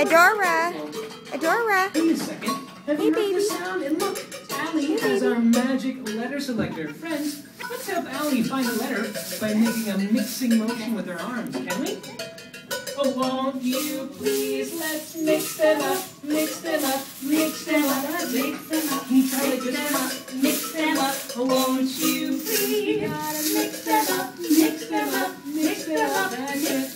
Adora. Adora. Wait a second. Have Hey, you heard baby. the sound? And look, Allie Hey, has baby. our magic letter selector. Friends, let's help Allie find a letter by making a mixing motion with her arms, can we? Oh, won't you please? Let's mix them up, mix them up, mix them up, mix them up. Can you try it just